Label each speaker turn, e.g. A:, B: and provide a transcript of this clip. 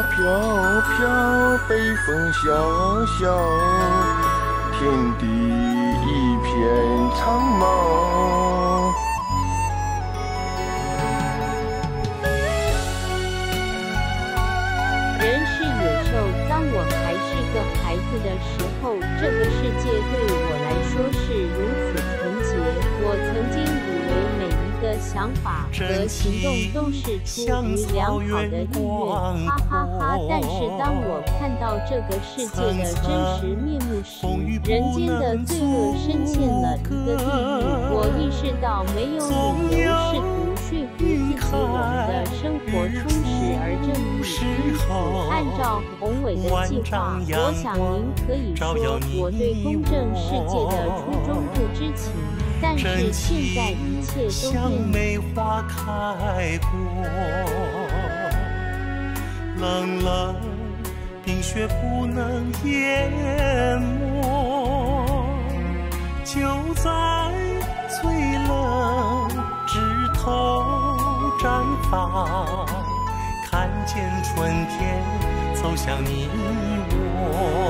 A: 飘飘，北风萧萧，天地一片苍茫。
B: 人是野兽，当我还是个孩子的时候，这个世界对我来说是如此纯洁。我曾经以为每一个想法和行动都是出于良好的意愿，哈哈哈！但是当我看到这个世界的真实面目时，人间的罪恶深陷了一个地狱。我意识到没有理由试图说服自己我们的生活充实而正义。因此，按照宏伟的计划，我想您可以说我对公正世界的初衷不知情。但是现在一切都
C: 像
B: 变
C: 梅花开过，冷冷冰雪不能淹没，就在最冷枝头绽放，看见春天走向你我。